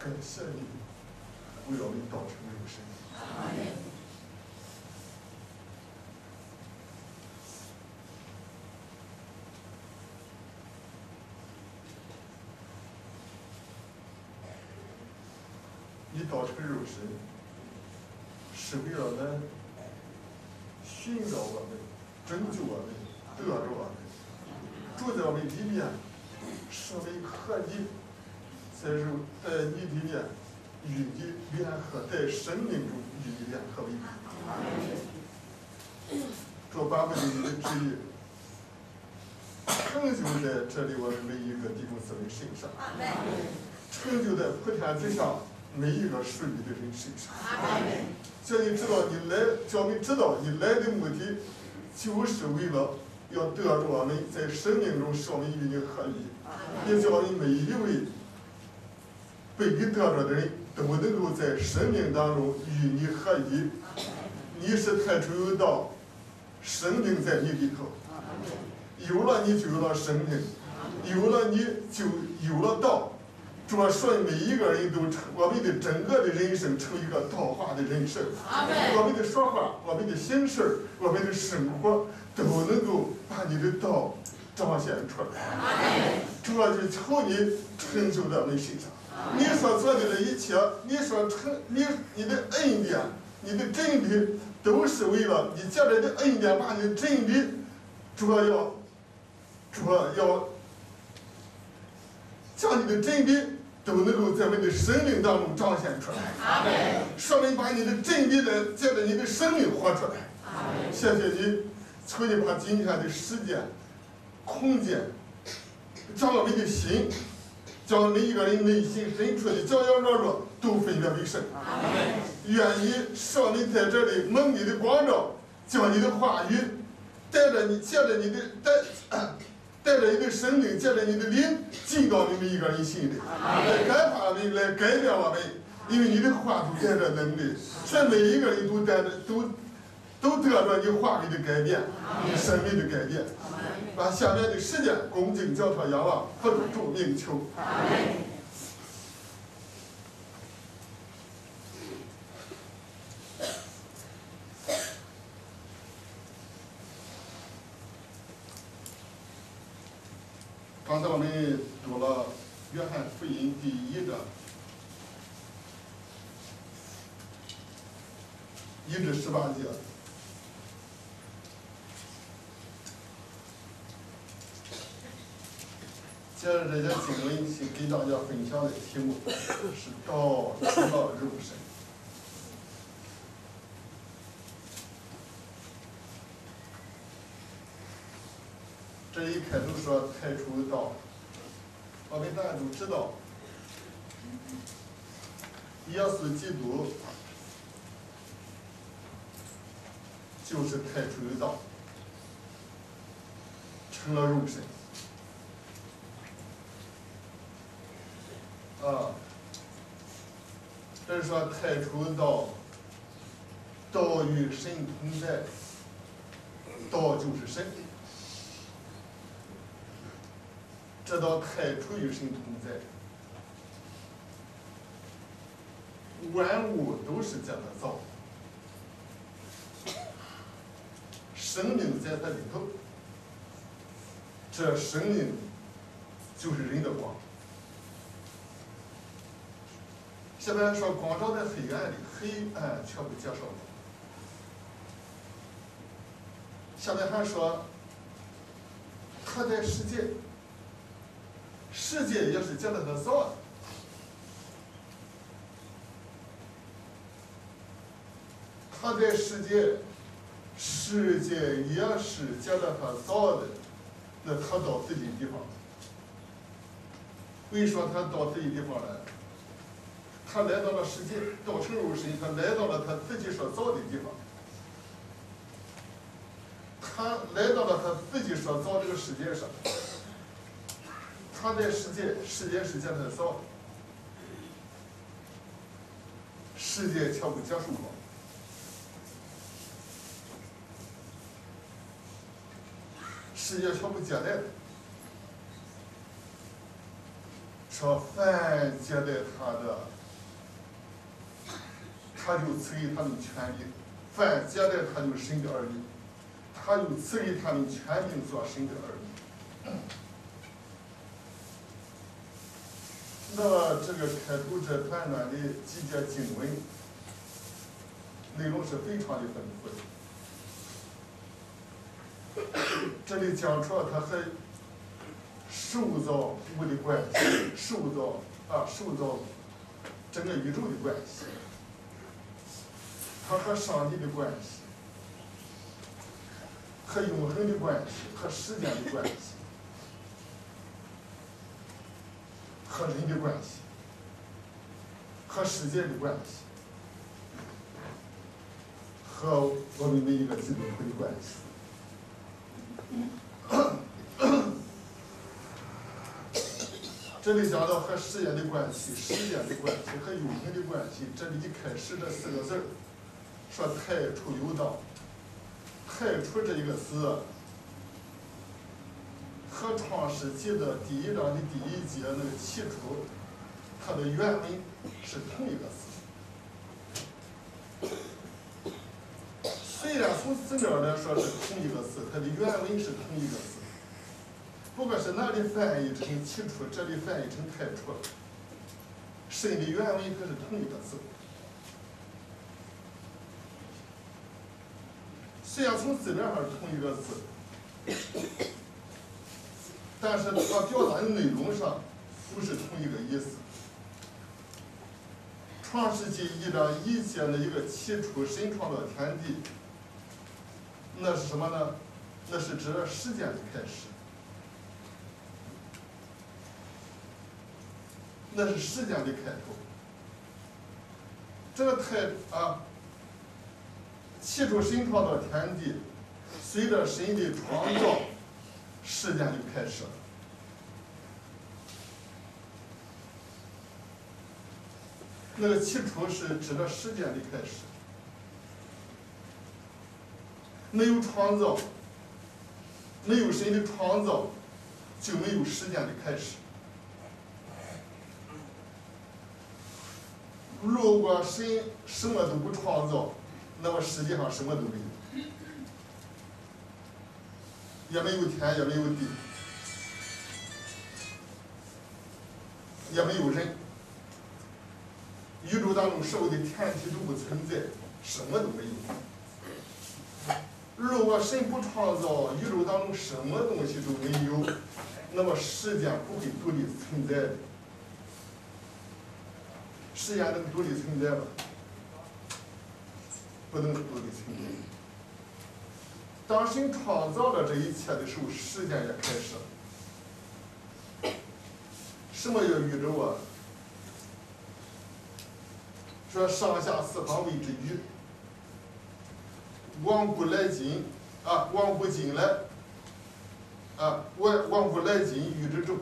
感谢你为我们道成肉身。 阿门。 你道成肉身，是为了来寻找我们、拯救我们、得着我们，住在我们里面，使我们和你在你里面与你联合，在生命中与你联合为一。主把我们的旨意成就在这里我们每一个弟兄姊妹身上，成就在普天之上每一个属你的人身上。叫你知道你来，叫你知道你来的目的，就是为了要得着我们在生命中使我们与你合一，也叫我们每一位被你得着的人都能够在生命当中与你合一。你是太初有道，生命在你里头，有了你就有了生命，有了你就有了道。主要说每一个人都成，我们的整个的人生成一个道化的人生。我们的说话，我们的行事，我们的生活都能够把你的道彰显出来。主要就求你成就在我们身上。你所做的一切，你所你的恩典，你的真理，都是为了你借着的恩典，把你的真理，主要将你的真理都能够在我们的生命当中彰显出来。说明把你的真理来借着你的生命活出来。谢谢你，求你把今天的时间、空间，将我们的心，将每一个人内心深处的焦焦灼灼都分别为圣。愿意使我们在这里蒙你的光照，将你的话语带着你，借着你的带着你的生命，借着你的灵进到你们一个人心里，来改化我们，来改变我们。因为你的话都带着能力，所以每一个人都带着都得着你话语的改变，你生命的改变。把下面的时间恭敬交托仰望，佛主名求。刚才我们读了约翰福音第1章1至18节。接着这些经文给大家分享的题目是道成了肉身。这一开头说太初道，我们大家都知道，耶稣基督就是太初有道，成了肉身。这是说太初道，道与神同在，道就是神。这道太初与神同在，万物都是这样造的，生命在它里头，这生命就是人的光。下面说光照在黑暗里，黑暗却不接受光。下面还说他在世界，世界也是借着他造的。他在世界，世界也是借着他造的。那他到自己地方，为说他到自己地方来？他来到了世界，道成肉身，他来到了他自己所造的地方。他来到了他自己所造这个世界上。他在世界，世界是借他造的，世界却不接受光。世界却不接待他。说凡接待他的， 他就赐给他们权柄，凡接待他就神的儿女，他就赐给他们权柄做神的儿女。那么这个开头这短短的几节经文，内容是非常的丰富的。这里讲出了他和受造物的关系，受造整个宇宙的关系，他和上帝的关系，和永恒的关系，和时间的关系，和人的关系，和世界的关系，和我们每一个基督徒的关系。这里讲到和时间的关系、时间的关系和永恒的关系。这里一开始这四个字说太初有道，太初这一个字和创世纪的第1章的第1节那个起初，它的原文是同一个字。虽然从字面来说是同一个字，它的原文是同一个字。不过是那里翻译成起初，这里翻译成太初，神的原文可是同一个字。虽然从字面上是同一个字，但是它表达的内容上不是同一个意思。创世纪1章1节的一个起初，神创造天地，那是什么呢？那是指时间的开始。那是时间的开头。这个起初神创造天地，随着神的创造，时间就开始了。那个起初是指的时间的开始，没有创造，没有神的创造，就没有时间的开始。如果神什么都不创造，那么世界上什么都没有，也没有天，也没有地，也没有人，宇宙当中所有的天体都不存在，什么都没有。如果神不创造，宇宙当中什么东西都没有，那么时间不会独立存在的。时间能独立存在吗？不能独立存在。当神创造了这一切的时候，时间也开始了。什么叫宇宙啊？说上下四方谓之宇，往古来今往古今来往古来今宇之宙。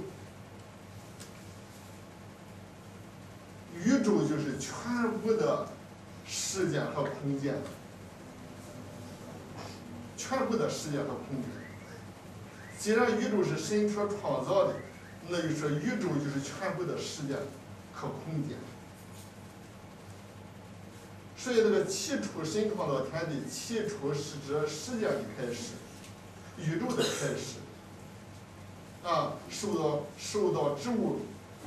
宇宙就是全部的时间和空间，全部的时间和空间。既然宇宙是神所创造的，那就说宇宙就是全部的时间和空间。所以这个起初神创造天地，起初是指时间的开始，宇宙的开始。受到之物。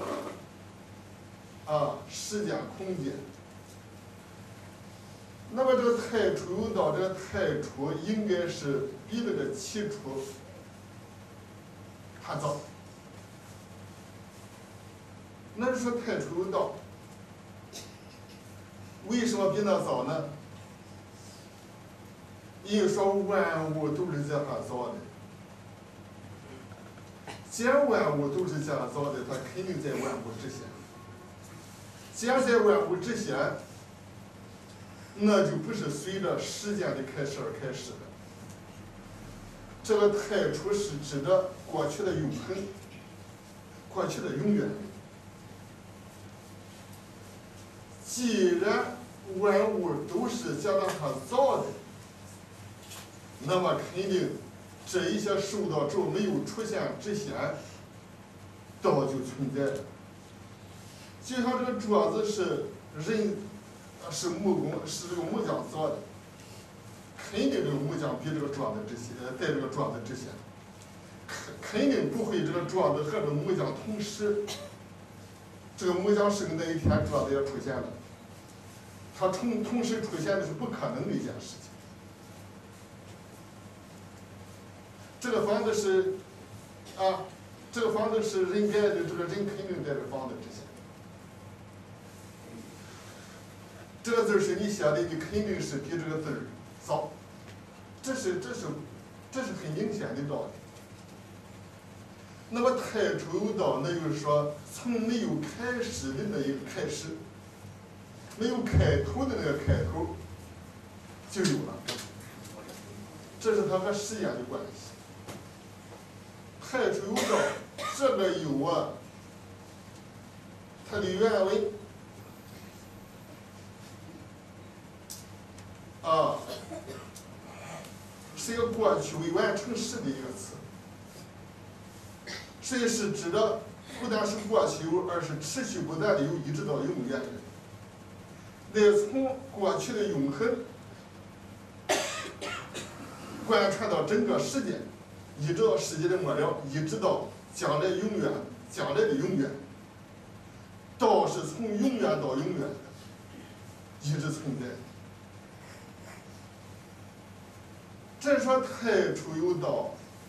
时间、空间。那么这个太初有道，这个太初应该是比这个起初还早。那是说太初有道，为什么比那早呢？因为说万物都是这样造的，既然万物都是这样造的，它肯定在万物之前。既然在万物之前，那就不是随着时间的开始而开始的。这个太初是指的过去的永恒，过去的永远。既然万物都是加上它造的，那么肯定这一些受到之后没有出现之前，道就存在了。就像这个桌子是人是木工，是这个木匠做的，肯定这个木匠比这个桌子这些，在这个桌子之前，肯定不会这个桌子和这个木匠同时，这个木匠生的那一天，桌子也出现了，它同时出现的是不可能的一件事情。这个房子是，这个房子是人盖的，这个人肯定在这房子之前。这个字是你写的，你肯定是比这个字早，这是很明显的道理。那么太初有道，那就是说从没有开始的那一个开始，没有开头的那个开头就有了，这是它和时间的关系。太初有道，这个有啊，它的原文是一个过去未完成时的一个词，所以是指的不但是过去有，而是持续不断的有，一直到永远的。那从过去的永恒贯穿到整个世界，一直到世界的末了，一直到将来永远，将来的永远。道是从永远到永远的，一直存在。这说太初有道，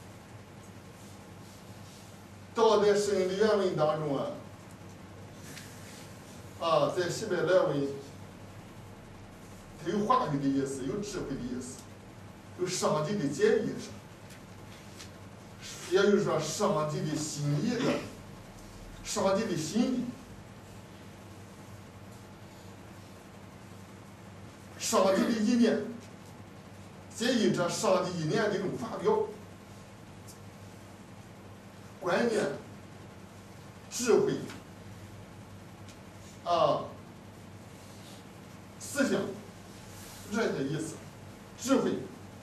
道在圣经的原文当中在希伯来文，它有话语的意思，有智慧的意思，有上帝的建议上，也就是说上帝的心意的，上帝的心意，上帝的意念，建议着上帝意念的一种发表，观念、智慧思想这些意思，智慧。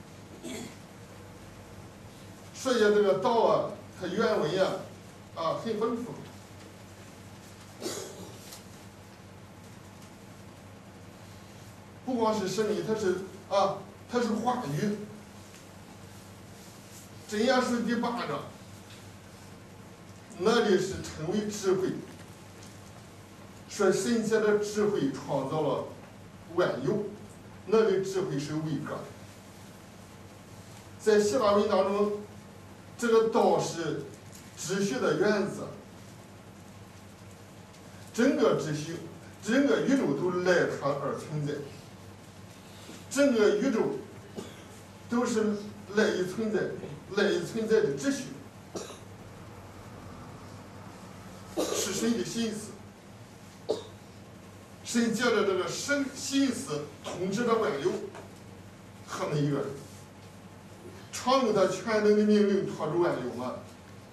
所以这个道它原文很丰富。不光是声音，它是话语。箴言书第8章，那里是称为智慧，说神借的智慧创造了万有，那里智慧是位格的。在希腊文当中，这个道是秩序的原则，整个秩序，整个宇宙都赖它而存在，整个宇宙都是赖以存在的秩序，是神的心思。神借着这个神心思统治着万有和每一个人，常用他全能的命令托住万有嘛。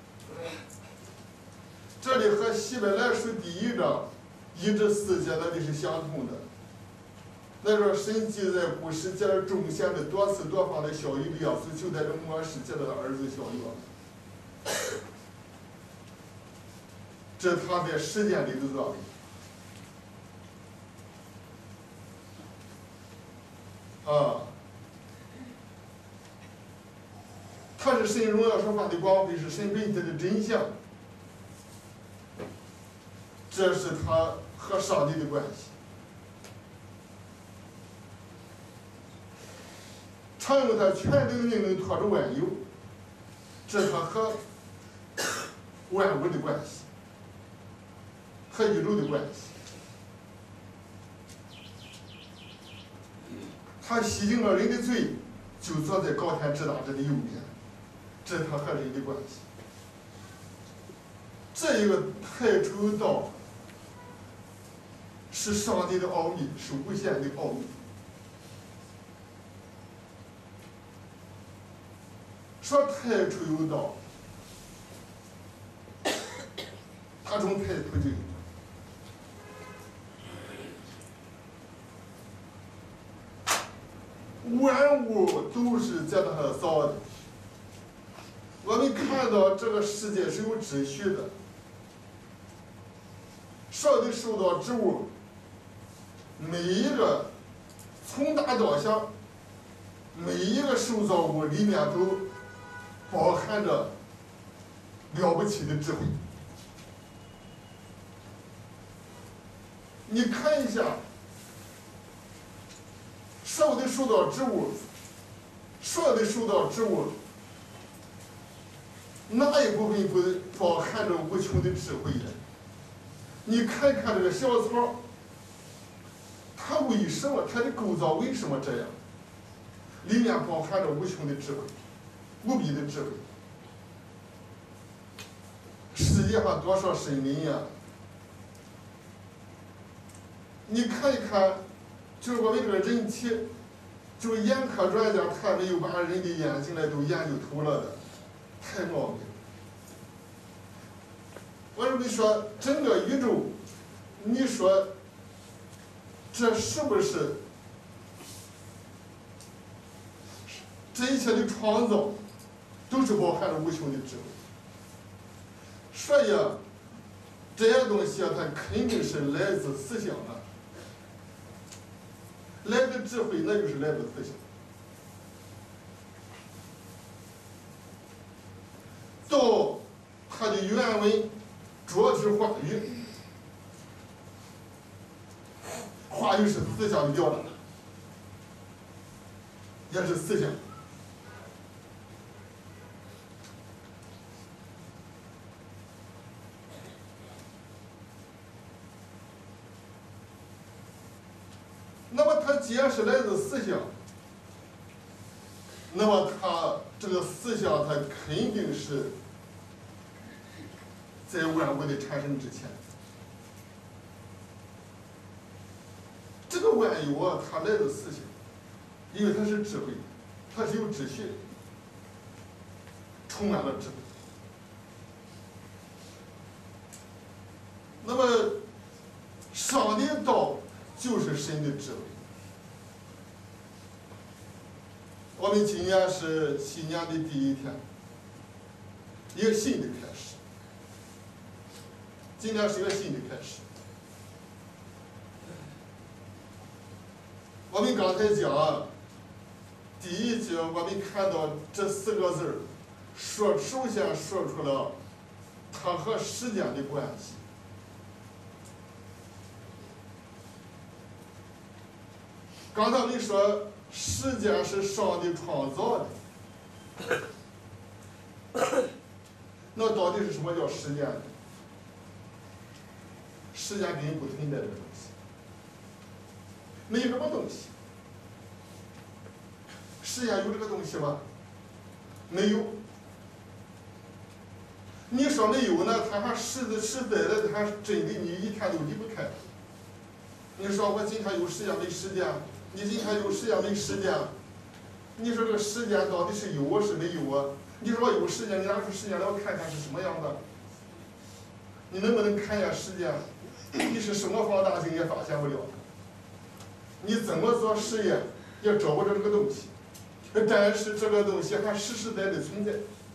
这里和希伯来书第1章1至4节那里是相同的。那说神既在古时借着众先的多次多方的小于利亚斯，就在这末世借着他儿子小约，这是他在时间里的作为。他是神荣耀说法的光辉，是神本体的真相，这是他和上帝的关系。常用他全能的命令托住万有，这是他和万物的关系，和宇宙的关系。他洗净了人的罪，就坐在高天之大者的右边，这是他和人的关系。这一个太初道是上帝的奥秘，是无限的奥秘。说太初有道，他从太初就有。万物都是借着他造的。我们看到这个世界是有秩序的，上帝受到植物每一个从大到小，每一个受造物里面都包含着了不起的智慧。你看一下，所有的受造之物，哪一部分不包含着无穷的智慧呢？你看看这个小草，它为什么它的构造为什么这样？里面包含着无穷的智慧，无比的智慧。世界上多少生灵呀！你看一看，就是我们这个人体，就是眼科专家他没有把人的眼睛来都研究透了的，太奥秘了。我跟你说，整个宇宙，你说这是不是这一切的创造都是包含着无穷的智慧？所以啊，这些东西啊，它肯定是来自思想的。来自智慧，那就是来自思想。到它的原文主要是话语，话语是思想的表达，也是思想。那么它既然是来自思想，那么它这个思想它肯定是在万物的产生之前。这个万有啊，它来自思想，因为它是智慧，它是有秩序，充满了智慧。那么上帝道就是神的智慧。我们今年是新年的第一天，一个新的开始。今年是一个新的开始。我们刚才讲第一节，我们看到这4个字儿，首先说出了它和时间的关系。刚才我们说时间是上帝创造的，那到底是什么叫时间呢？时间根本不存在这个东西，没有什么东西。时间有这个东西吗？没有。你说没有呢，它还实在的，它真的你一天都离不开。你说我今天有时间没时间？你今天有时间没时间？你说这个时间到底是有啊是没有啊？你说我有时间，你拿出时间来我看看是什么样的？你能不能看一下时间？你是什么放大镜也发现不了，你怎么做实验也找不着这个东西。但是这个东西还实实在在的存在。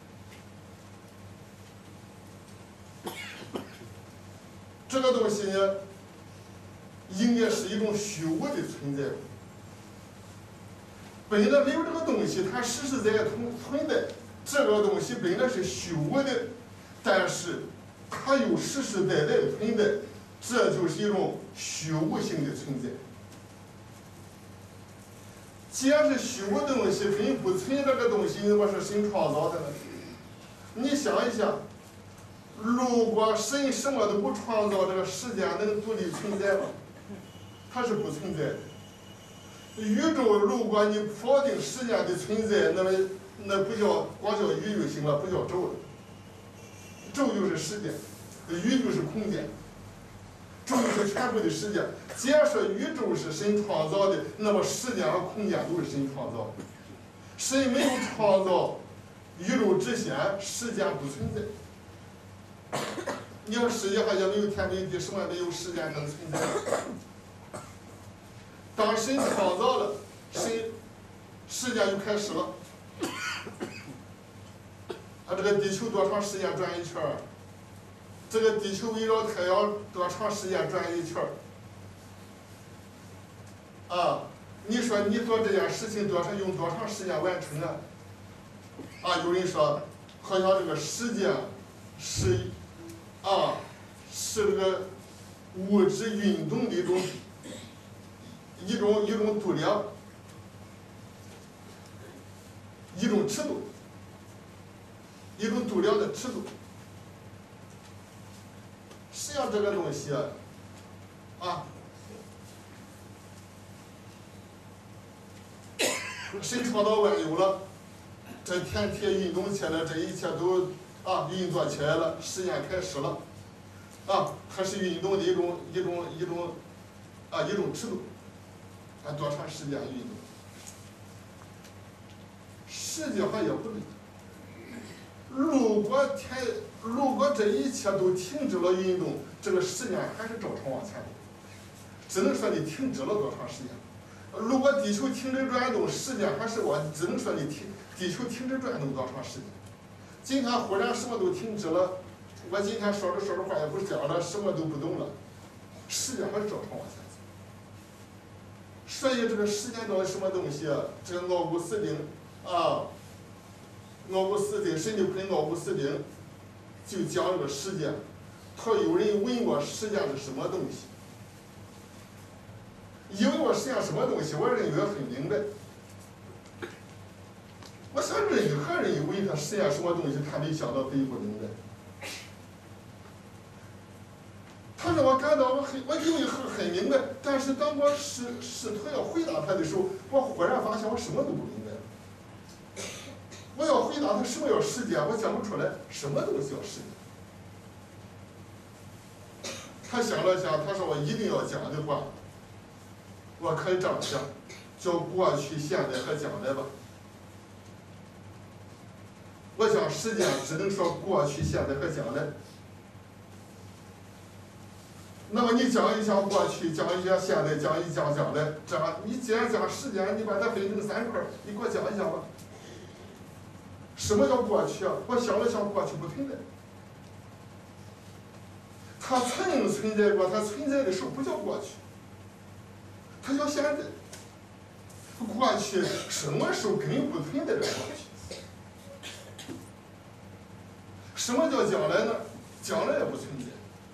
这个东西呢，应该是一种虚无的存在。本来没有这个东西，它实实在在存在。这个东西本来是虚无的，但是它又实实在在的存在，这就是一种虚无性的存在。既然是虚无的东西，根不存这个东西，你怎么是神创造的呢？你想一想，如果神什么都不创造，这个时间能独立存在吗？它是不存在的。宇宙，如果你否定时间的存在，那不叫光叫宇就行了，不叫轴了。轴就是时间，宇就是空间，轴就是全部的时间。既然说宇宙是神创造的，那么时间和空间都是神创造的。神没有创造宇宙之前，时间不存在。你看世界上也没有天没有地，什么没有时间能存在？当神创造了，时间就开始了。这个地球多长时间转一圈儿？这个地球围绕太阳多长时间转一圈儿？ 你说你做这件事情用多长时间完成啊？有人说，好像这个时间是这个物质运动的一种度量，一种尺度，一种度量的尺度。实际上这个东西谁创造万有了？这天体运动起来，这一切都运作起来了，实验开始了。它是运动的一种尺度，多长时间运动？实际上也不对。如果这一切都停止了运动，这个时间还是照常往前走，只能说你停止了多长时间。如果地球停止转动，时间还是只能说你地球停止转动多长时间。今天忽然什么都停止了，我今天说着话也不讲了，什么都不懂了，时间还是照常往前走。所以这个时间到底什么东西啊？这个奥古斯丁神经科奥古斯丁就讲这个时间。他有人问我时间是什么东西？因为我时间什么东西，我认为很明白。我想任何人以为他时间什么东西，他没想到他也不明白。他让我感到我以为很明白，但是当我试图要回答他的时候，我忽然发现我什么都不明白。我要回答他什么叫时间，我讲不出来什么东西叫时间。他想了想，他说我一定要讲的话，我可以这样讲，叫过去、现在和将来吧。我讲时间只能说过去、现在和将来。那么你讲一讲过去，讲一讲现在，讲一讲将来，这样你既然讲时间，你把它分成3块，你给我讲一讲吧。什么叫过去啊？我想了想，过去不存在，它曾存在过，它存在的时候不叫过去，它叫现在。过去什么时候根本不存在这过去？什么叫将来呢？将来也不存在。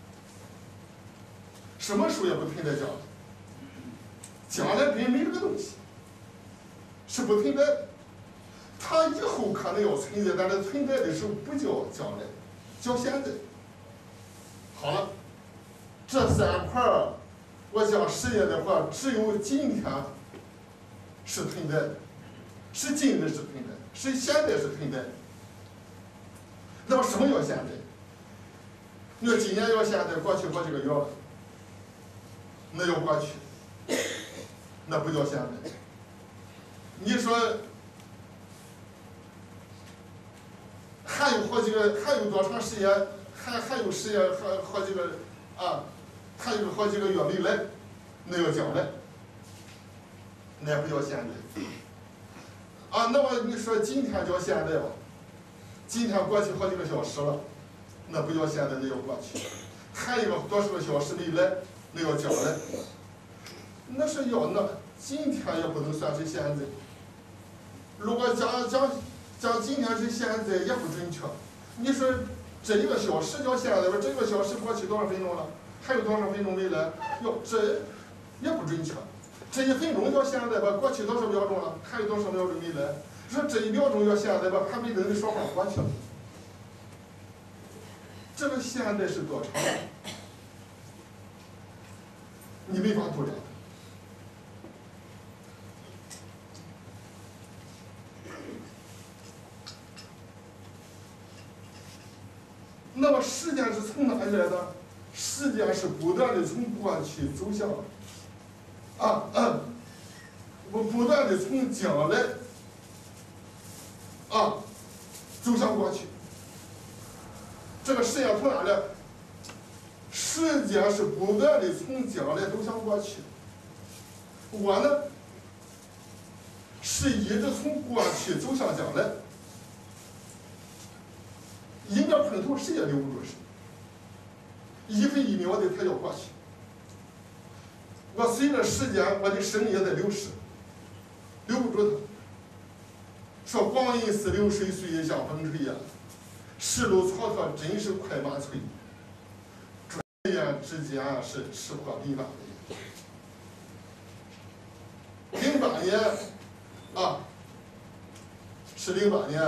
什么时候也不存在将来，将来根本没这个东西，是不存在的。它以后可能要存在，但是存在的时候不叫将来，叫现在。好了，这3块我讲实验的话，只有今天是存在的，是今日是存在的，是现在是存在的。那么什么叫现在？你说今年要现在，过去好几个月了。那叫过去，那不叫现在。你说还有多长时间？还有时间好几个还有好几个月没来，那叫将来，那不叫现在。那么你说今天叫现在吧？今天过去好几个小时了，那不叫现在，那叫过去。还有多少个小时没来？那要将来，那是那今天也不能算是现在。如果讲今天是现在也不准确。你说这1个小时叫现在吧，这1个小时过去多少分钟了？还有多少分钟没来？这也不准确。这1分钟叫现在吧，过去多少秒钟了？还有多少秒钟没来？说这1秒钟叫现在吧，还没等你说话过去了。这个现在是多长？你没法度量。那么时间是从哪里来的？时间是不断的从过去走向不断的从将来走向过去。这个时间从哪来？时间是不断的从将来走向过去。我呢，是一直从过去走向将来。一秒碰头，谁也留不住谁。1分1秒的，它叫过去。 我随着时间，我的生也在流失，留不住它。说光阴似流水，岁月像风吹呀，世路蹉跎，真是快马催。转眼之间是吃破08年，08年啊，是08年。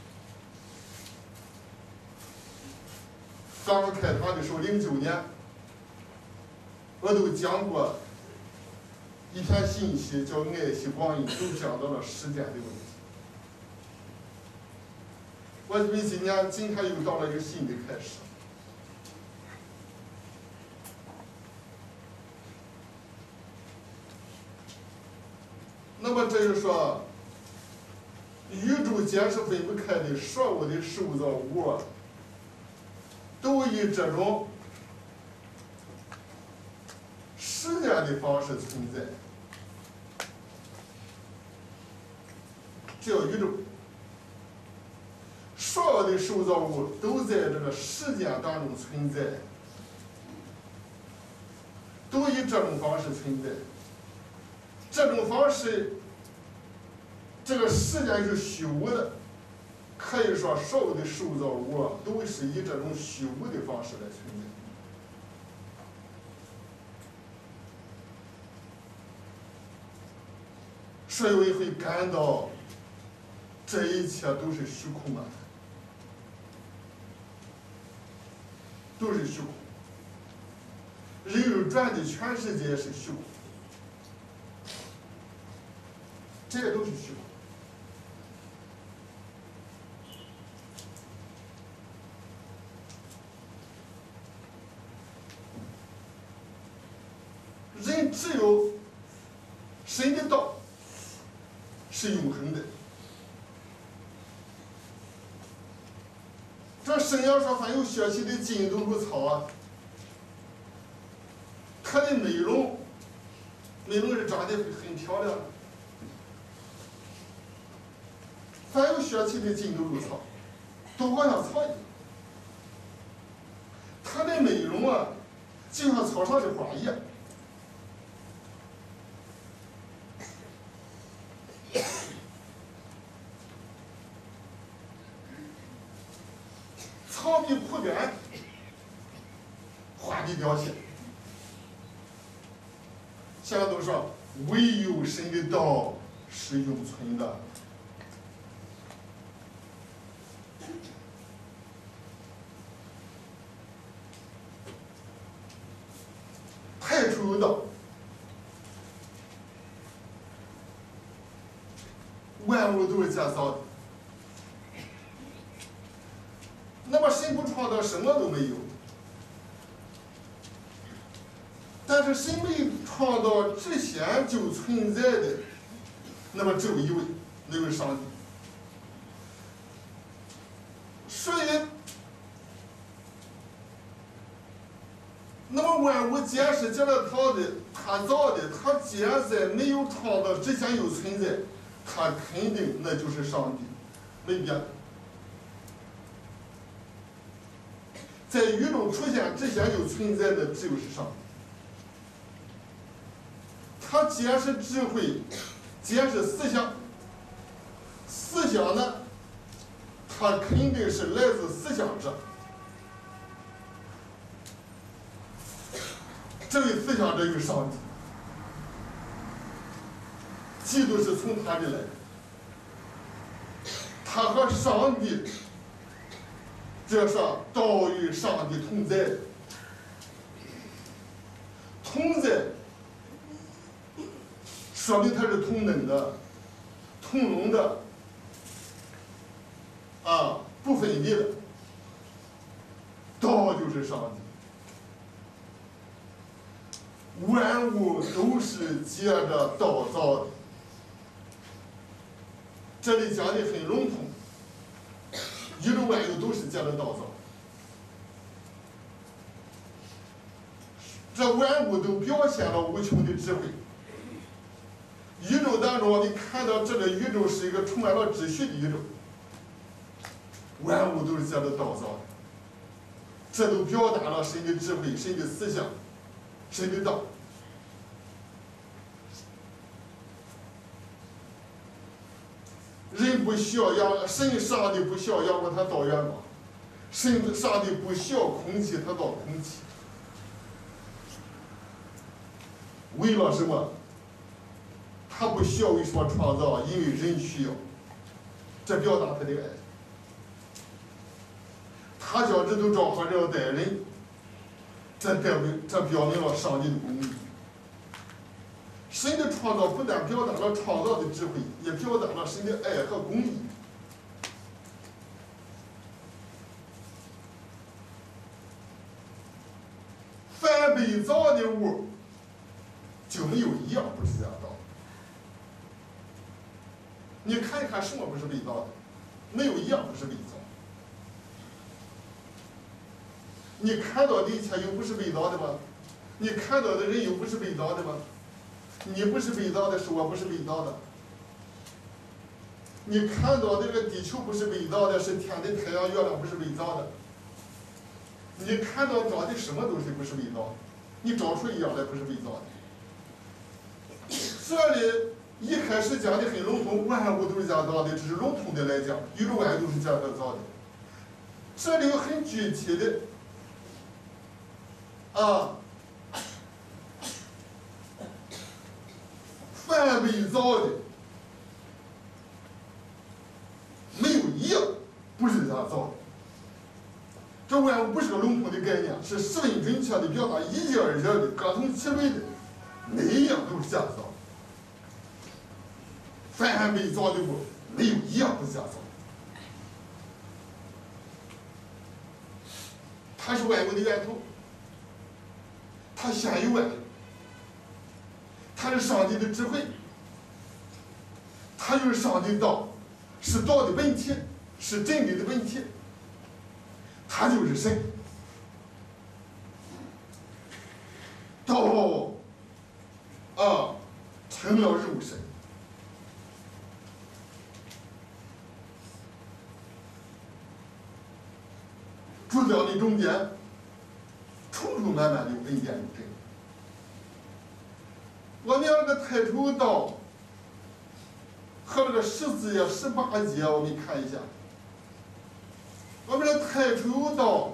刚刚开团的时候，09年，我都讲过一篇信息，叫“爱惜光阴”，都讲到了时间的问题。我们今天又到了一个新的开始。那么这就是说，宇宙间是分不开的，所有的受造物都以这种时间的方式存在，这叫宇宙。所有的受造物都在这个时间当中存在，都以这种方式存在。这种方式，这个时间是虚无的，可以说所有的受造物都是以这种虚无的方式来存在。所以我会感到这一切都是虚空啊，都是虚空。人肉转的全世界是虚空，这些都是虚空。人只有神的道是永恒的。这圣经上还有学习的金豆蔻草啊，它的美容是长得很漂亮。凡有血气的金豆蔻草，都好像草一样，它的美容啊，就像草上的花一样。草比枯干，花比凋谢。现在都说唯有神的道是永存的。太初有道，万物都是建造的。那么神不创造，什么都没有。但是神没创造之前就存在的，那么只有一位，那位上帝。所以，那么万物既然是借着他造的，他既然在没有创造之前就存在，他肯定那就是上帝，没别的。在宇宙出现之前就存在的只有是上帝。它既然是智慧，既然是思想，思想呢，它肯定是来自思想者。这位思想者就是上帝，基督是从他这来的。他和上帝，这是道与上帝同在，同在。说明它是同等的、同荣的，不分离的。道就是上帝，万物都是借着道造的。这里讲的很笼统，宇宙万有都是借着道造。这万物都表现了无穷的智慧。宇宙当中，你看到这个宇宙是一个充满了秩序的宇宙，万物都是借着道造的，这都表达了神的智慧、神的思想、神的道。 不需要上帝不需要阳光，他造阳光；上帝不需要空气，他造空气。为了什么？他不需要为什么创造？因为人需要。这表达他的爱。他将人都造好这样待人，这表明了上帝的公义。神的创造不但表达了创造的智慧，也表达了神的爱和公义。凡被造的物，就没有一样不是这样造的。你看一看什么不是被造的？没有一样不是被造的。你看到的一切又不是被造的吗？你看到的人又不是被造的吗？你不是被造的，是我不是被造的。你看到的这个地球不是被造的，是天的太阳、月亮不是被造的。你看到的什么东西不是被造的？你找出一样来不是被造的。这里一开始讲的很笼统，万物都是这样造的，只是笼统的来讲，宇宙万物都是这样造的。这里有很具体的凡被造的，没有一样不是这样造的。这万物不是个笼统的概念，是十分准确的表达一件而件的、各同其类的，每一样都是这样造的。凡被造的物，没有一样不是这样造的。它是万物的源头，它先有万物，它是上帝的智慧，它就是上帝的道，是道的本体，是真理的本体，它就是神。道成了肉身。主教的中间，充充满满的有恩典有真。我们这个太初道和这个十字架18节，我们看一下。我们的太初道，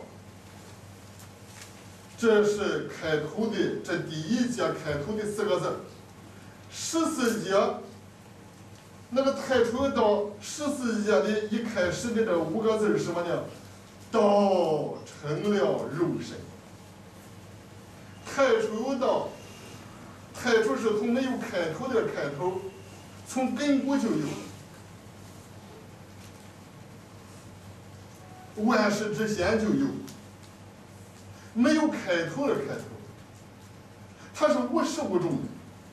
这是开头的这第一节开头的4个字。14节那个太初道14节的一开始的这5个字是什么呢？道成了肉身。太初道，太初是从没有开头的开头，从亘古就有。万事之先就有，没有开头的开头，它是无始无终的。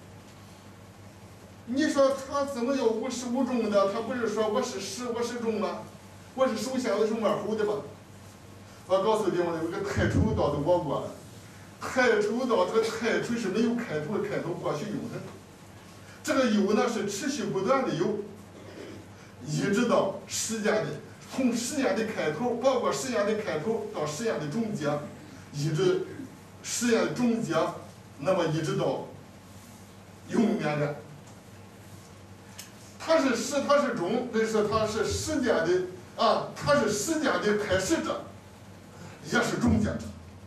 你说它怎么叫无始无终的？它不是说我是始我是终吗？我是首先我是末后的吧？我告诉你们，有个太初道的我过了。太初道这个太初是没有开头的开头，过去永恒。这个有呢是持续不断的有，一直到时间的。从时间的开头，包括时间的开头到时间的终结，一直时间的终结，那么一直到永永远远。它是始，它是终，这是它是时间的它是时间的开始者，也是终结者。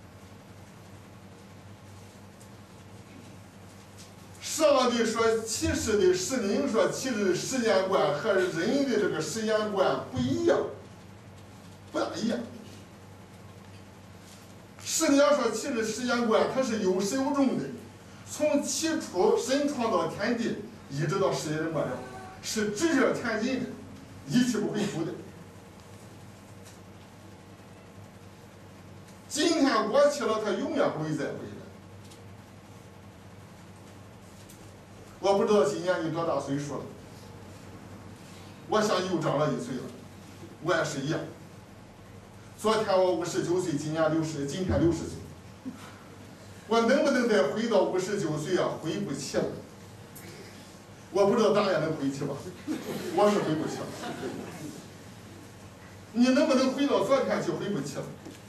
上帝说启示的圣灵说启示的时间观和人的这个时间观不一样，不大一样。圣灵说启示时间观它是有始有终的，从起初神创造天地一直到世界的末了，是直着前进的，一去不回头的。今天过去了，它永远不会再回来。我不知道今年你多大岁数了，我想又长了1岁了，我也是一样。昨天我59岁，今天60岁，我能不能再回到59岁啊？回不去了。我不知道大家能回去吧？我是回不去了。你能不能回到昨天去？回不去了。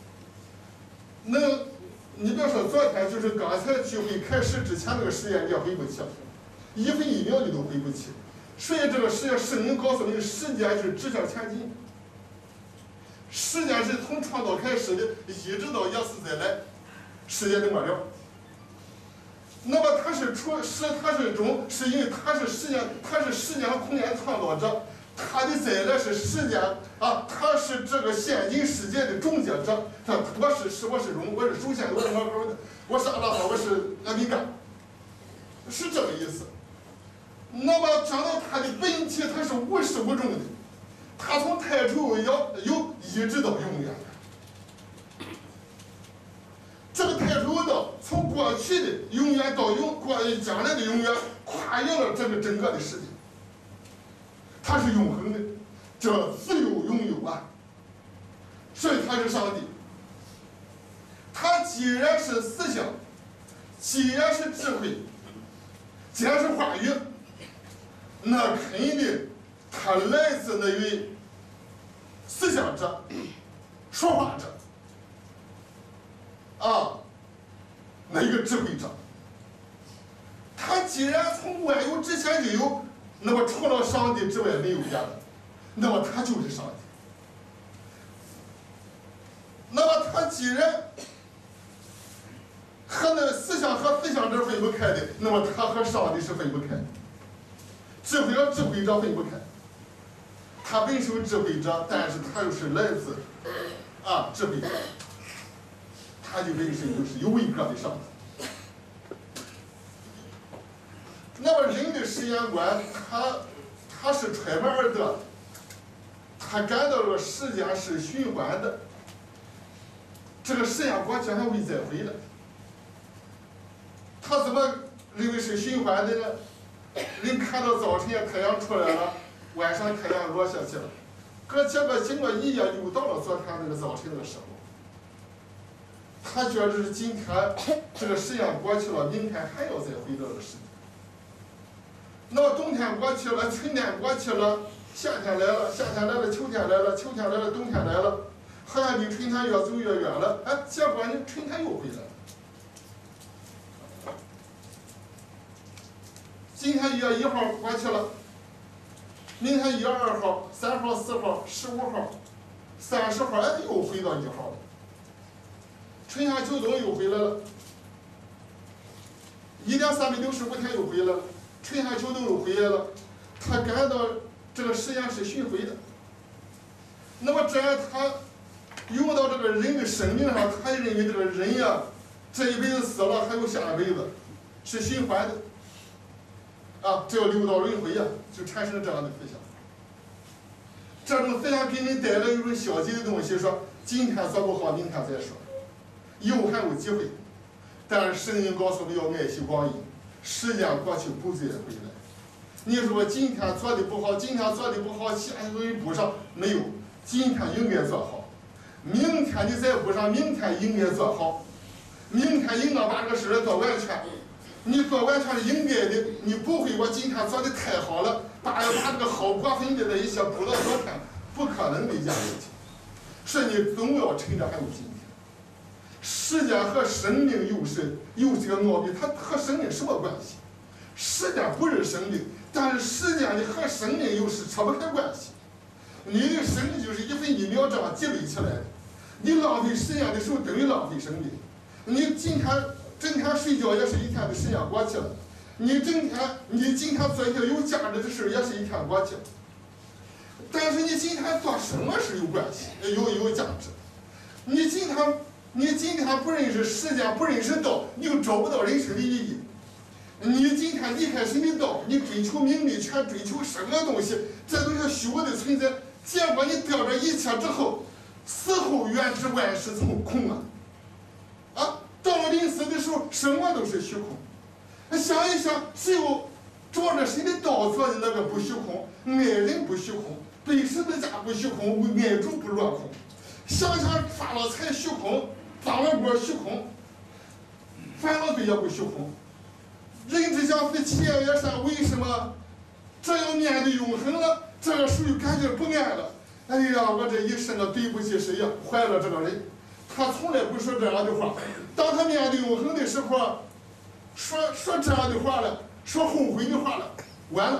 你别说昨天，就是刚才聚会开始之前那个时间，你也回不去了。1分1秒你都回不去， 所以这个世界圣经告诉你，时间是直线前进，时间是从创造开始的，一直到耶稣再来，时间就没了。那么它是中，是因为它是时间和空间创造者，它的再来是时间啊，它是这个现今世界的终结者。我是中，我是首先，我是阿拉伯，我是阿米伽，是这个意思。那么讲到它的本体，它是无始无终的，它从太初有一直到永远。这个太初的从过去的永远到将来的永远，跨越了这个整个的时间，它是永恒的，这自有永有啊。所以它是上帝。它既然是思想，既然是智慧，既然是话语，那肯定它来自那位思想者、说话者啊，那一个智慧者。他既然从万有之前就有，那么除了上帝之外没有别的，那么他就是上帝。那么他既然和那思想和思想者分不开的，那么他和上帝是分不开的。智慧和智慧者分不开，他本是智慧者，但是他又是来自智慧者，他就本身就是有一个的上帝。那么人的实验观，他是揣摩而得，他感到这个时间是循环的，这个实验观将来会再回来。他怎么认为是循环的呢？人看到早晨太阳出来了，晚上太阳落下去了，结果经过一夜又到了昨天那个早晨的时候，他觉得是今天这个实验过去了，明天还要再回到这个时间。那么冬天过去了，春天过去了，夏天来了，夏天来了，秋天来了，秋天来了，冬天来了，好像离春天越走越远了，结果呢，春天又回来了。今天1月1号过去了，明天1月2号、3号、4号、15号、30号，又回到1号了。春夏秋冬又回来了，1年365天又回来了，春夏秋冬又回来了。他感到这个时间是循回的。那么这样他用到这个人的生命上，他认为这个人呀，这一辈子死了，还有下一辈子，是循环的。这要六道轮回呀，就产生这样的思想。这种思想给人带来一种消极的东西，说今天做不好，明天再说，以后还有机会。但是圣经告诉我们要爱惜光阴，时间过去不再回来。你说今天做的不好，下一回补上，没有，今天应该做好，明天你再补上，明天应该做好，明天应当把这个事做完全。你做完全是应该的，你不会我今天做的太好了，把这个好过分的那一些补到昨天，不可能的一件事情。是你总要趁着还有今天。时间和生命有这个奥秘，它和生命什么关系？时间不是生命，但是时间和生命又是扯不开关系。你的生命就是1分1秒这样积累起来的，你浪费时间的时候等于浪费生命。你整天睡觉也是一天的时间过去了，你今天做一些有价值的事也是一天过去了。但是你今天做什么事有关系，有价值。你今天不认识时间，不认识道，你就找不到人生的意义。你今天离开神的道，你追求名利权，追求什么东西，这都是虚无的存在。结果你得着一切之后，死后原知万事从空啊！到了临死的时候，什么都是虚空。想一想，只有照着神的道做的那个不虚空，爱人不虚空，对十字架不虚空，爱主不落空。想想发了财虚空，当了官虚空，犯了罪也不虚空。人之将死，其言也善。为什么这要面对永恒了？这个时候感觉不安了。哎呀，我这一生对不起谁呀？坏了这个人。他从来不说这样的话。当他面对永恒的时候，说这样的话了，说后悔的话了，完了，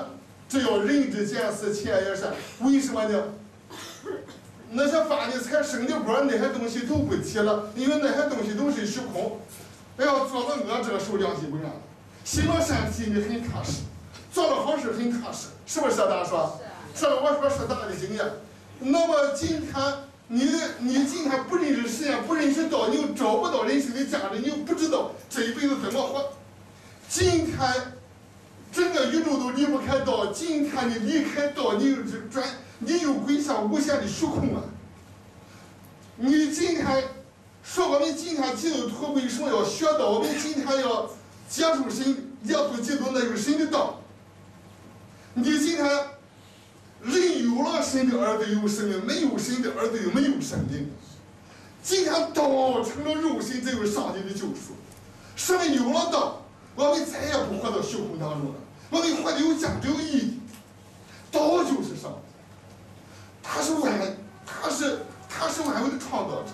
只要人之见是钱也善。为什么呢？那些发的财生的官那些东西都不提了，因为那些东西都是虚空。哎呀，做了恶这个时候良心不安了，行了善事你很踏实，做了好事很踏实，是不是大家说？是我说是大的经验。那么今天你今天不认识实验，不认识道，你又找不到人生的价值，你又不知道这一辈子怎么活。今天整个宇宙都离不开道，今天你离开道，你又归向无限的虚空了。你今天说我们今天基督徒为什么要学道？我们今天要接受神耶稣基督那有神的道。你今天人有了神的儿子有生命，没有神的儿子就没有生命。今天道成了肉身，这就是上帝的救赎。什么有了道，我们再也不活到虚空当中了，我们活得有价值有意义。道就是上帝，他是万物的创造者，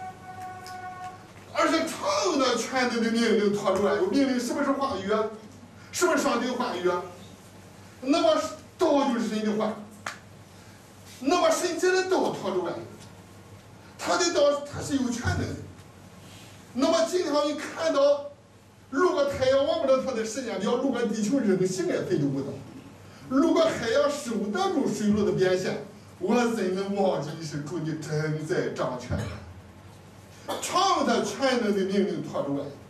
而且常有的全能的命令托住万有。命令是不是话语啊？是不是上帝的话语啊？那么道就是神的话。那么神这的道托住万有，他的道他是有全能的。那么今天你看到，如果太阳忘不了它的时间表，如果地球运行也飞都不到。如果海洋受得住水路的变现，我怎能忘记你是主，你正在掌权的，常在全能的命令托住万有。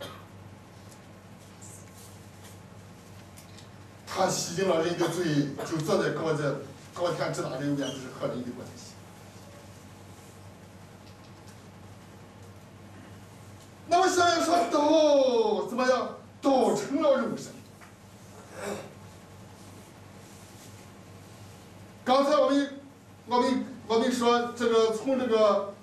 他洗净了人的罪，就坐在高天之大人边，这是和人的关系。那么想要说道怎么样？道成了肉身。刚才我们说这个从这个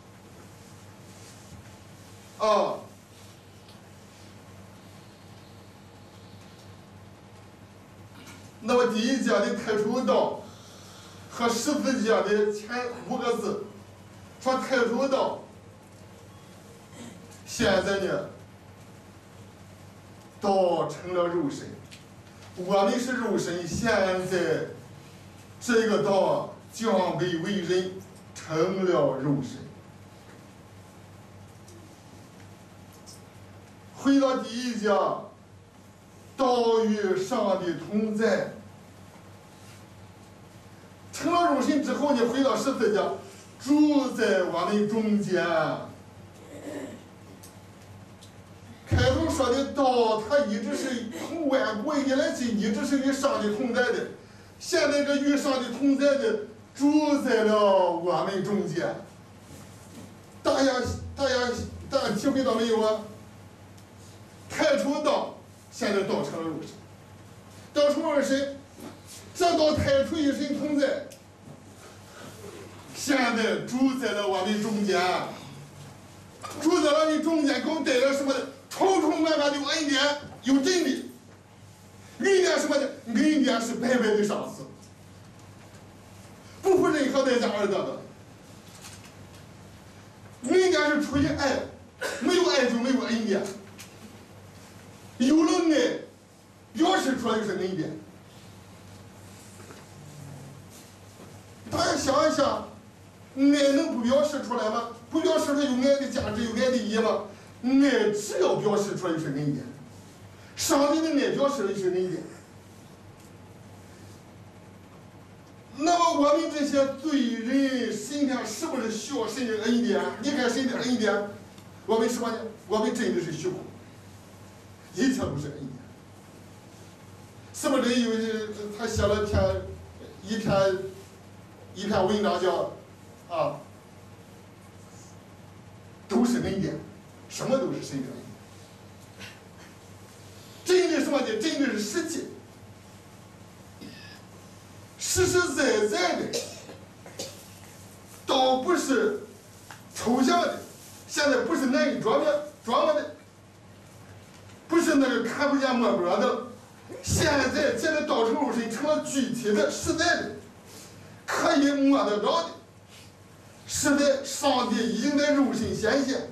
那么第一节的太初道和十字架的前5个字，说太初道，现在呢，道成了肉身，我们是肉身，现在这个道降卑为人，成了肉身。回到第一节，道与上帝同在，成了肉身之后呢，回到十字架，住在我们中间。开头说的道，它一直是从万古以来一直是与上帝同在的。现在这与上帝同在的住在了我们中间。大家体会到没有啊？太初道，现在道成了肉身，道成了肉身，这道太初与神同在，现在住在了我们中间，住在了我们中间，给我们带来什么的？充充满满的有恩典，有真理。恩典什么的？恩典是白白的赏赐，不付任何代价而得的。恩典是出于爱，没有爱就没有恩典。有了爱，表示出来就是恩典。大家想一想，爱能不表示出来吗？不表示出来有爱的价值，有爱的意义吗？爱只要表示出来就是恩典。上帝的爱表示的是恩典。那么我们这些罪人，今天是不是需要神的恩典？离开神的恩典，我们什么呢？我们真的是虚空，一切都是恩典。是不是有他写了一篇文章叫都是恩典，什么都是神的恩典。真的什么的？真的是实际，实实在在的，倒不是抽象的。现在不是难以琢磨的，不是那个看不见摸不着的。现在道成肉身成了具体的、实在的，可以摸得着的。实在，上帝已经在肉身显现。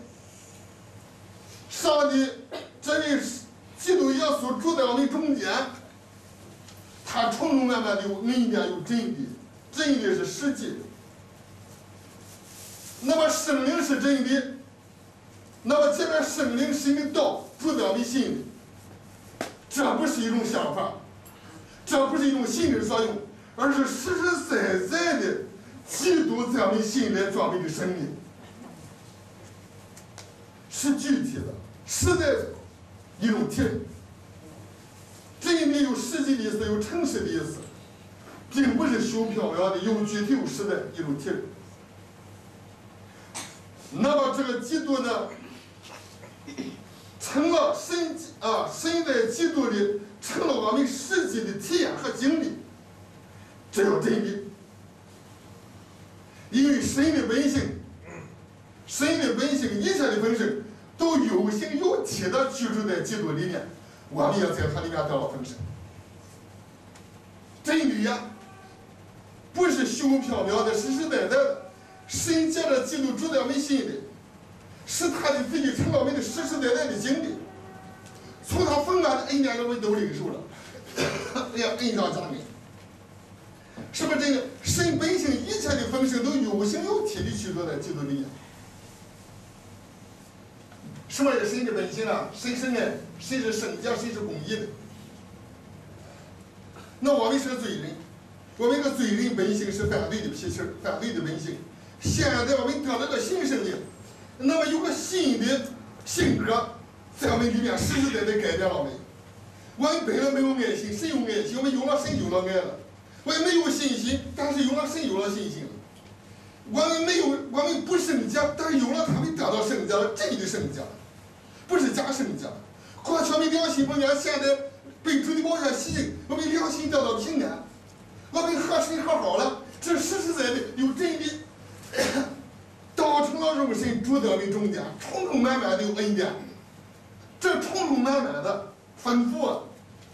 上帝这位基督耶稣住在我们中间， 它充充满满的有恩典，有真理，真理是实际的。那么圣灵是真理，那么既然圣灵是你道住在你心里，这不是一种想法，这不是一种形式所用，而是实实在在的基督在你心里装备的生命，是具体的、实在的一种体认。真理有实际的意思，有诚实的意思，并不是虚飘渺的，有具体有实在一种体认。那么这个基督呢，成了神在基督里成了我们实际的体验和经历，这叫真理。因为神的本性，一切的本性都有形有体的居住在基督里面，我们也在它里面得到丰盛。真理呀，不是虚无缥缈的，实实在在的。神借着基督住在我们心里，使他的自己成了我们的实实在在的经历。从他丰满的恩典，我们都领受了，哎呀，恩上加恩。是不是真的？神本性一切的丰盛都有形有体的居住在基督里面。什么是神的本性啊？神是爱，神是圣洁，神是公义的。那我们是罪人，我们的罪人本性是反对的脾气，反对的本性。现在我们得了个新生命，那么有个新的性格在我们里面实实在在改变了我们。我们本来没有爱心，神有爱心，我们有了神有了爱了。我们没有信心，但是有了神有了信心了。我们不圣洁，但是有了他们得到圣洁了，真的圣洁了，不是假圣洁。过去我们良心不安，现在被主的宝血洗净，我们良心得到平安，我们和神和好了，这实实在在有真理。道成了肉身，住在我们中间，充充满满的有恩典，这充充满满的丰富啊。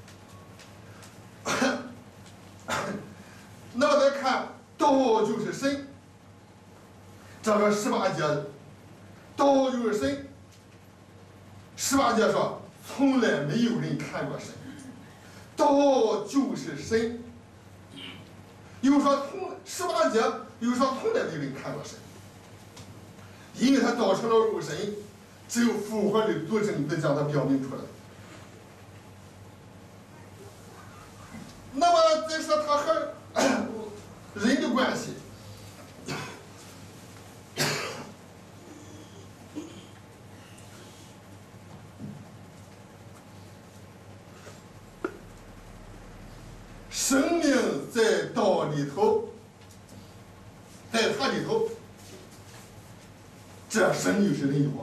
那么再看道就是神，这个18节，道就是神。18节说，从来没有人看过神，道就是神。又说18节又说从来没有人看过神，因为他道成了肉身，只有复活的主证能将它表明出来。那么再说他和人的关系，生命在道里头，在他里头，这生就是人的光。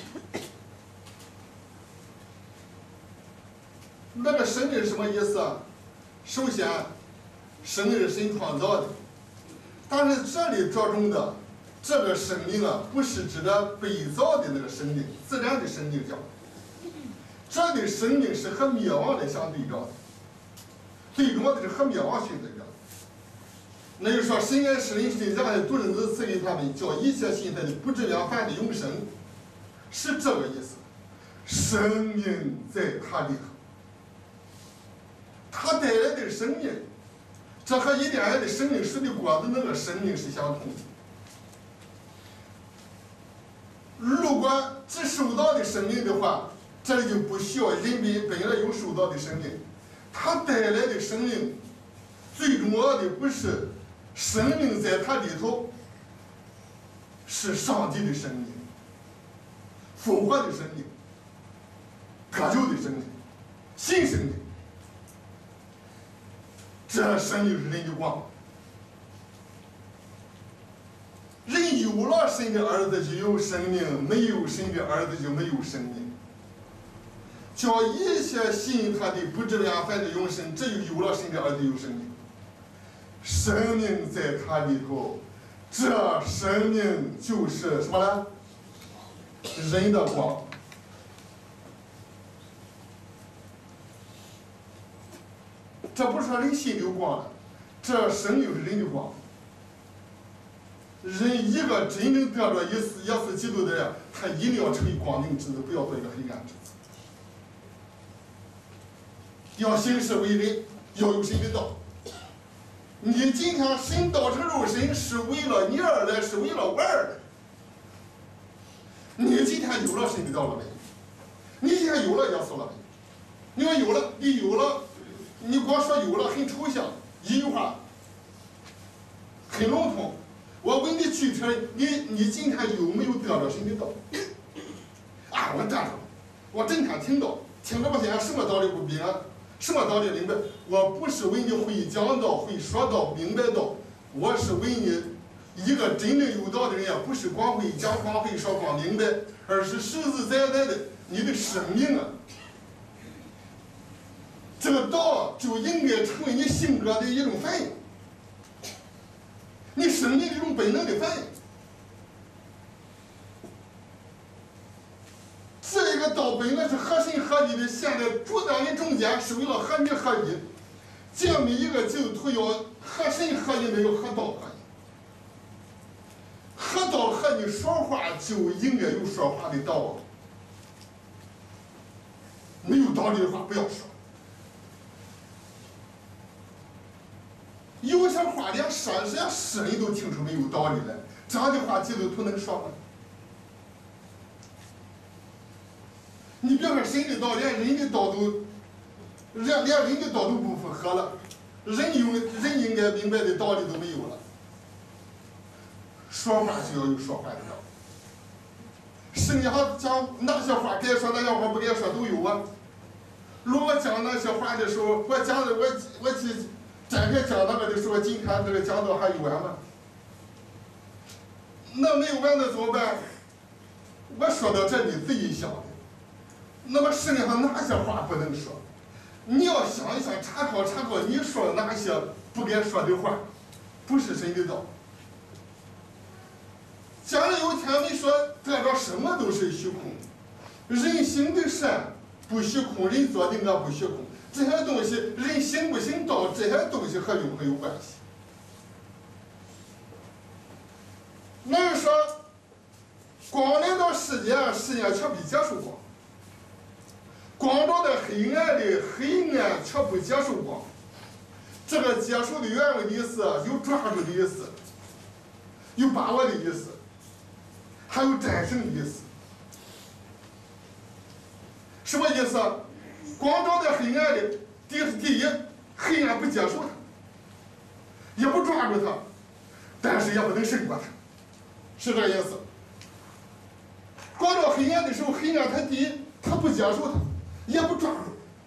那个生是什么意思啊？首先，生是神创造的，但是这里着重的这个生命啊，不是指的被造的那个生命，自然的生命讲。这的生命是和灭亡的相对照的，最重要的是和灭亡性对照。那就是说，神爱世人，神将他的独生子赐给他们，叫一切信他的不至灭犯的永生，是这个意思。生命在他里头。他带来的生命，这和伊甸园的生命树的果子那个生命是相同的。如果只受到的生命的话，这就不需要人本来有受到的生命。他带来的生命，最重要的不是生命在他里头，是上帝的生命，复活的生命，得救的生命，新生命。这生命是人的光，人有了神的儿子就有生命，没有神的儿子就没有生命。叫一切信他的不至灭犯的永生，这就有了神的儿子有生命。生命在他里头，这生命就是什么呢？人的光。这不是说人心里有光了，这生命是人的光。人一个真正得着耶稣基督的人，他一定要成为光明之子，不要做一个黑暗之子。要行事为人， 要有神的道。你今天神道成肉身是为了你而来，是为了我而来。你今天有了神的道了没？你今天有了耶稣了没？你说有了，你有了，你光说有了很抽象，一句话很笼统。我问你具体，你今天有没有得着神的道？啊，我得着了，我整天听到，听着半天什么道理不明白，什么道理明白？我不是问你会讲道、会说道、明白道，我是问你，一个真正有道的人呀，不是光会讲、光会说、光明白，而是实实在在的你的生命啊。这个道就应该成为你性格的一种反应，你生命的一种本能的反应。这个道本来是合神合一的，现在主在你中间是为了和你合一。这每一个基督徒要和神合一，没有和道合一。和道和你说话就应该有说话的道，没有道理的话不要说。有些话连说人都听出没有道理来，这样的话基督徒能说吗？你别说神的道，连人的道都，连人的道都不符合了，人应该明白的道理都没有了。说话就要有说话的道，圣经上讲哪些话该说，哪些话不该说都有啊。如果讲那些话的时候，我讲的我去展开讲那个的时候，今天这个讲道还有完吗？那没有完的怎么办？我说到这里自己想的。那么世界上哪些话不能说？你要想一想，查考，你说哪些不该说的话，不是神的道。将来有一天你说得着什么都是虚空，人行的善不虚空，人做的恶不虚空，这些东西人行不行道，这些东西和永恒有关系。那人说，光来到世间，世间却不接受光。光照在黑暗里，黑暗却不接受光。这个接受的原文的意思有抓住的意思，有把握的意思，还有战胜的意思。什么意思？光照在黑暗里，第一，黑暗不接受它，也不抓住它，但是也不能胜过它，是这个意思。光照黑暗的时候，黑暗它第一，它不接受它。也不抓住，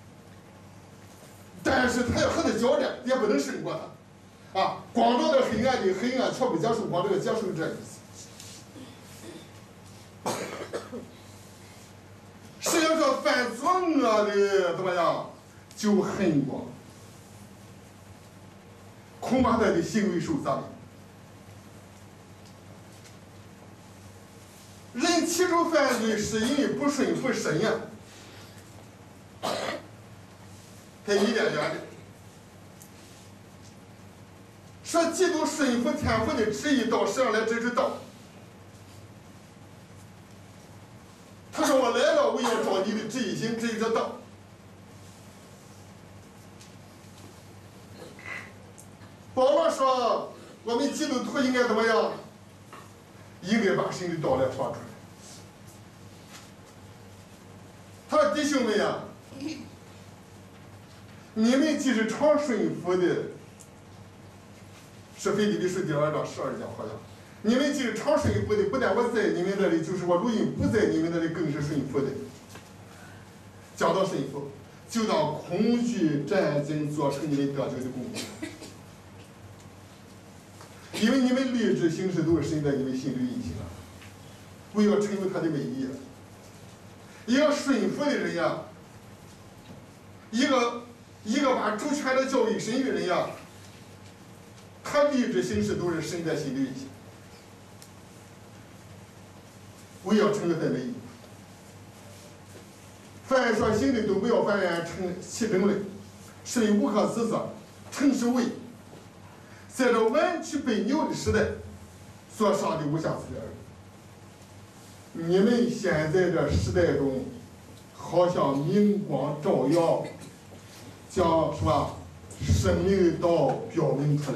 但是他要和他交战，也不能胜过他。啊，光照在黑暗里，黑暗却不接受光，这个接受是这意思。实际上说犯作恶的怎么样，就恨光，恐怕他的行为受责备。人起初犯罪是因为不顺服神呀。他一点点的说，基督顺服天父的旨意到世上来，这是道。他说：“我来了，我要照你的旨意行，这是道。”保罗说：“我们基督徒应该怎么样？应该把神的道来说出来。”他说：“弟兄们呀。”你们既是常顺服的，是腓立比书第2章12节好像。你们既是常顺服的，不但我在你们这里，就是我如今不在你们那里，更是顺服的。讲到顺服，就当恐惧战争做成你们得救的功课，因为你们立志行事都是神在你们心里运行了，为要成就他的美意。一个顺服的人呀，一个把主权的交给神的人呀，他立志行事都是神在心里运行，为要成就他的美意。凡所行的都不要凡人成其正类，是为无可指责，诚实为在这弯曲悖扭的时代所上的无瑕疵的儿女。你们现在这时代中，好像明光照耀，将是吧？ 生命的道表明出来。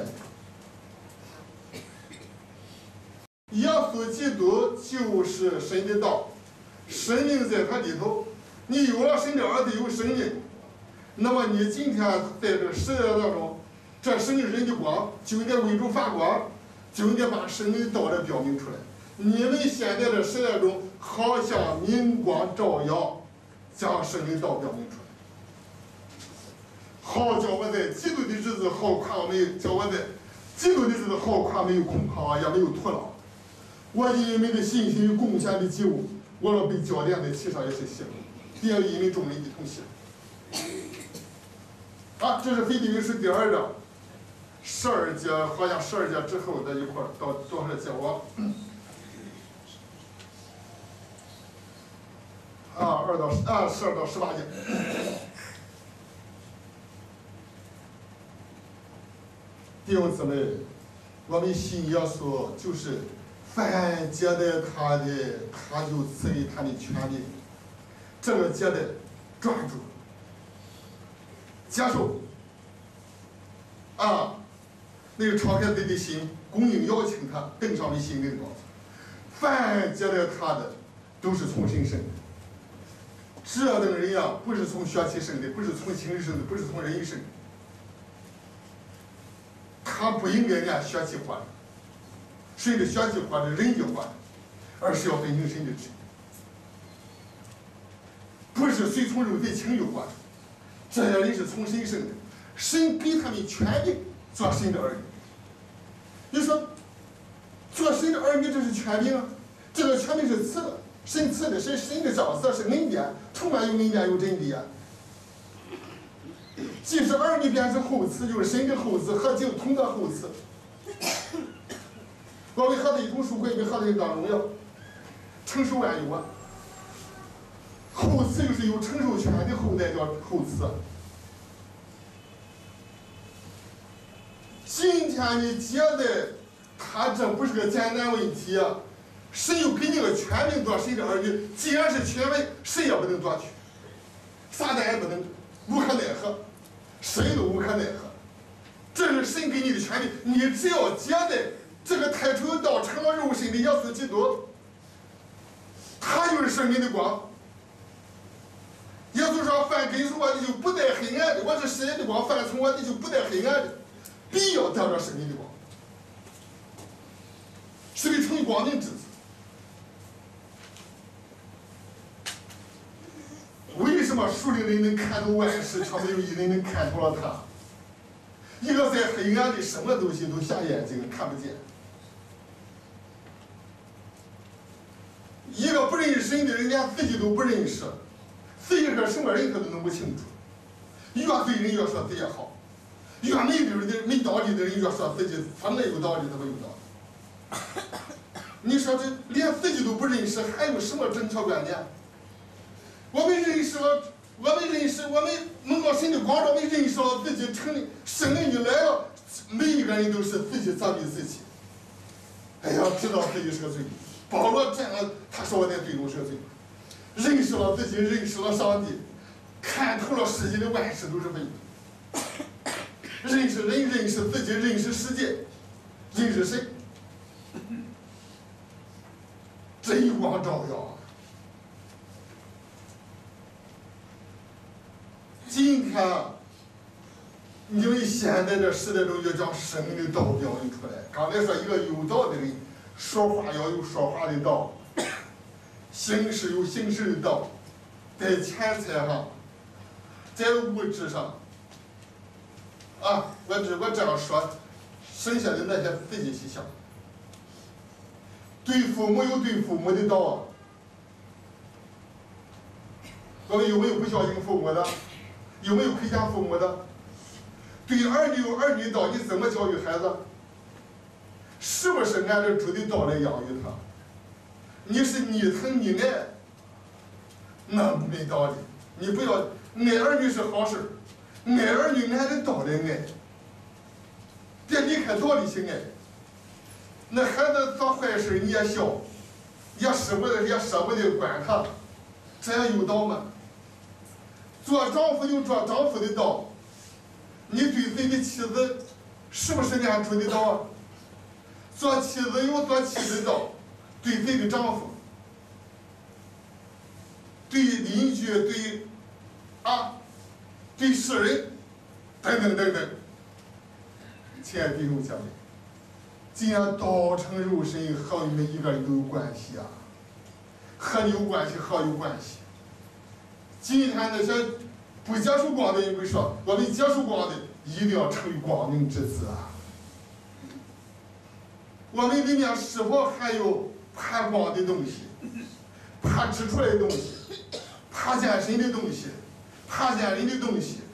耶稣基督就是神的道，生命在他里头。你有了神的儿子有生命，那么你今天在这个世界当中，这生命人的光就应该为主发光，就应该把生命的道来表明出来。你们现在的时代中，好像明光照耀，将生命道表明出来。好叫我在基督的日子好夸没有，叫我在基督的日子好夸没有空旷，也没有徒劳。我因你们的信心与贡献的祭物，我若被浇奠在其上也是喜乐，并要因为众人一同喜乐。啊，这是腓立比书第2章12节，好像12节之后的一块到多少节我12到18节。弟兄姊妹，我们信耶稣就是凡接待他的，他就赐给他的权利。这个接待抓住，接受，那个敞开自己的心，供应邀请他登上你心灵的宝座。凡接待他的，都是从神生的。这等人呀，不是从血气生的，不是从情欲生的，不是从人生的。他不应该按血气活的，顺着血气活的，人就活的，而是要遵行神的旨意。不是随从肉体情欲活的，这些人是从神生的，神给他们权利做神的儿女。你说，做神的儿女这是权柄啊，这个权柄是赐的，神赐的，是神的赏赐，是恩典，充满有恩典有真理啊。既是儿女，便是后赐，就是神的后赐，和就同得后赐。我为和他一同受惠，为和他当荣耀，承受万有啊。后赐就是有承受权的后代叫后赐。今天你觉得他这不是个简单问题啊？神又给你个权柄做神的儿女，既然是权威，谁也不能夺取，撒旦也不能，无可奈何。谁都无可奈何，这是神给你的权利。你只要接待这个太初有道成了肉身的耶稣基督，他就是生命的光。耶稣说：“凡跟从我的就不带黑暗的，我是世界的光；凡从我的就不带黑暗的，必要得着生命的光。”是个成光明之子。为什么属灵人能看到万事，却没有一人能看透了他？一个在黑暗里，什么东西都瞎眼睛看不见；一个不认识神的人，连自己都不认识，自己是个什么人他都弄不清楚。越对人越说自己好，越没理的、没道理的人越说自己他们有道理，他们有道理。你说这连自己都不认识，还有什么正确观念？我们认识了，我们蒙到神的光照，我们认识了自己成的生命一来了，每一个人都是自己责备自己。哎呀，知道自己是个罪。保罗这样，他说我在罪中是个罪。认识了自己，认识了上帝，看透了世界的万事都是伪的。认识人，认识自己，认识世界，认识神，真光照耀。今天，你们现在这时代中要将生命的道表明出来。刚才说一个有道的人，说话要有说话的道，行事有行事的道，在钱财上，在物质上，我这样说，剩下的那些自己去想。对父母有对父母的道啊，我们有没有不孝敬父母的？有没有亏欠父母的？对儿女有儿女道，你怎么教育孩子？是不是按照主的道来养育他？你是你疼你爱，那没道理。你不要爱儿女是好事，爱儿女按着道来爱，别离开道理去爱。那孩子做坏事你也笑，也舍不得管他，这样有道吗？做丈夫有做丈夫的道， 你对自己的妻子是不是按主的道？做妻子有做妻子的道，对自己的丈夫，对邻居，对世人，等等等等。亲爱的弟兄姐妹，既然道成肉身和你们一个人都有关系啊，和你有关系，和有关系。今天那些不接受光的人会说，我们接受光的一定要成为光明之子啊。我们里面是否还有怕光的东西，怕指出来的东西，怕见神的东西，怕见人的东西，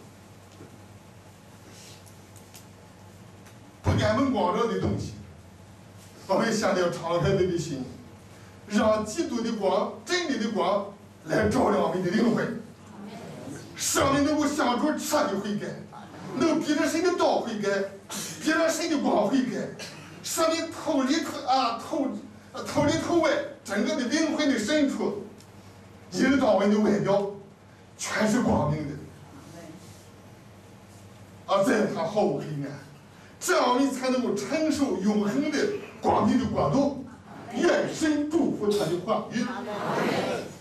不敢蒙光照的东西？我们现在要敞开你的心，让基督的光、真理的光来照亮我们的灵魂，使我们能够向主彻底悔改，能逼着神的道悔改，逼着神的光悔改，使我们头里头外，整个的灵魂的深处，一直到我们的外表，全是光明的，而在它毫无黑暗，这样我们才能够承受永恒的光明的国度。愿神祝福他的话语。